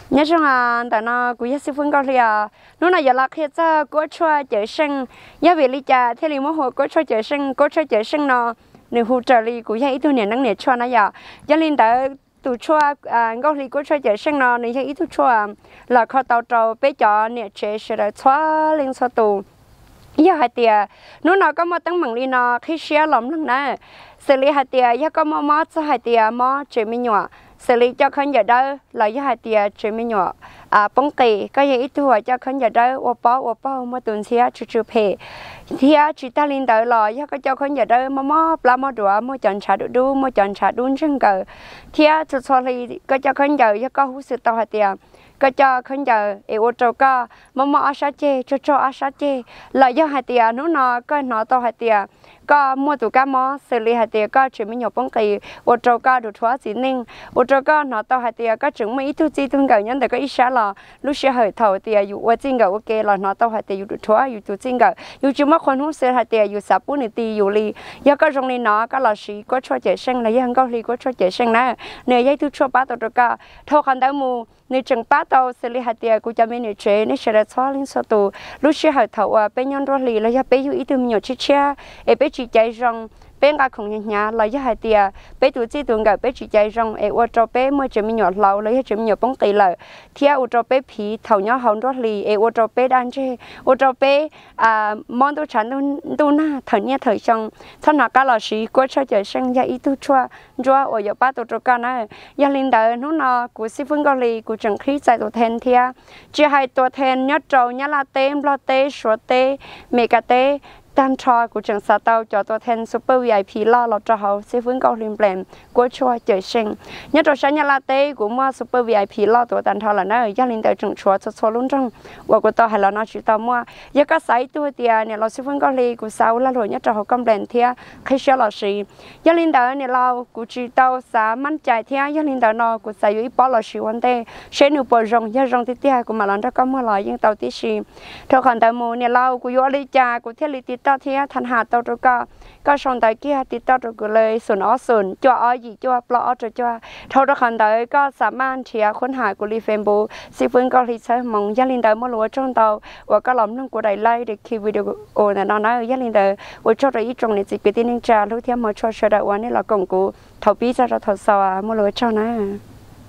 nhớ rằng tại nó cũng rất phương cao liền nó là giờ là khi cho cố cho chợ sinh giá về lý cha thế thì mỗi hồi cố cho chợ sinh nó nếu hỗ trợ thì cũng rất ít thôi năng nhiệt cho nó giờ cho nên tại tụ cho cao thì cố cho chợ sinh nó nên ít thôi cho là kho tàu trâu bé chợ nhiệt chế sẽ là xóa lên xóa tụ giờ hai tia nó có một tấm bằng li nó khi xé lỏng lắm nè xử lý hai tia giờ có một cho hai tia một chế mi nhỏ xử lý cho khán giả đó là giờ hai tia chế mi nhỏ bóng kỳ có gì ít tuổi cho khán giả đó ô bao mà tuần xé chú phê thì chỉ ta liên tới là giờ có cho khán giả đó mà la mà đùa mà chọn trả đủ mà chọn trả đúng chân cờ thì cho thì có cho khán giả giờ có hút sự tao hai tiaก็จะขึ้นจะโอโจก็มอาชาเจโจอาชาเจเลยย่อหายเตียนู้นก็นอต่อหายเตียก็มัวตุก้ามอเสรีหายเตียก็จึงไม่หยบป้องกีโอโจก็ดูทัวสีนิ่งโอโจก็นอต่อหายเตียก็จึงไม่ทุจีตุงเก่ายันแต่ก็อิชาละลูกเสียเหยเท่าเตียอยู่ว่าจริงเก่าโอเคละนอต่อหายเตียอยู่ดูทัวอยู่ตัวจริงเก่าอยู่จุ่มคนหูเสียหายเตียอยู่สับปุ่นตีอยู่ลีย่อก็ตรงนี้นอก็ละสีก็ช่วยเจริญเลยยังก็ลีก็ช่วยเจริญนะเนยยัยทุชั่วป้าตัวก็เท่าคันได้มูในจังป้าตัวเสรีหายเตียกูจะไม่เหนื่อยเฉยในเฉลี่ยช้อลิงสตูลูกเสียเหยเท่าเป็นยันรัวลีแล้วจะไปอยู่อีตัวมีอยู่เชี่ยไปจีใจรงเป็นการของยันยาเลยจะหายเตียไปตัวจีตัวเก่าไปจีใจรงว่าจะไปเมื่อจะมีหยดเราเลยจะมีหยดป้องตีเลยเที่ยวจะไปผีเท่าย้อนหันรัวลีว่าจะไปดันเจว่าจะไปมองตัวฉันดูหน้าเถอะเนี่ยเถอะจังท่านนักการละสีก็ช่วยเจริญยาอีตัวชัวรัวอย่าป้าตัวตัวกันนะยาลินเดอร์นู้นน่ะกูสิฟุ้งกอลีกูจังคลีใจตัวแทนเทียจะให้ตัวแทนยัดโจยัดลาเต้ลาเต้ชัวเต้เมกาเต้ด้านชอกูจังสาเตาจอตัวแทนซูเปอร์ VIP ล่อเราจะเขาสิฟุ้งกอลินแปลนกูช่วยเจริญยัดโจฉันยัดลาเต้กูมาซูเปอร์ VIP ล่อตัวด้านทอละเนยยาลินเดอร์จังชัวชัวลุ้นจังว่ากูต่อให้เราหน้าชิตามัวยก็ใส่ตัวเตียเนี่ยเราสิฟุ้งกอลีกูสาวละหลยัดโจเขากำแปลนเทียใครเชื่อเราสิยาลินเดอร์เนี่ยเรากูจีเตาสามั่นใจเทียยาลินเดอร์นอกูใส่อยู่อีปอเราสิวันเต้เชนูปอรงยารงที่เตี้ยกูมาหลังจากก็เมื่อไหร่ยังเตาที่สิเท่าขันเตามูเนี่ยเรากูยอลิจากูเที่ยวลิติตาเทียทันหาเตาตัวก็ชงเตาเกี้ยติดต่อตัวกูเลยส่วนส่วนจัวอ้อยจัวปลอจัวเท่าขันเตาก็สามารถเชียค้นหากูรีเฟมบูสิฟื้นก็ลิใช้มองยาลินเดอร์มาลัวจงเตาว่าก็หลอมนึงกูได้ไล่เด็กคิววิดีโอเนี่ยนอนนะยาลินเดอร์ว่าชอบตัวอีตรงนี้จิกไปที่นิ่งจ่าลูกเทียมมาชอบเฉดวันนี้เรากงกูเท่าปีจะเราถอดสวามาลัวเจ้านะ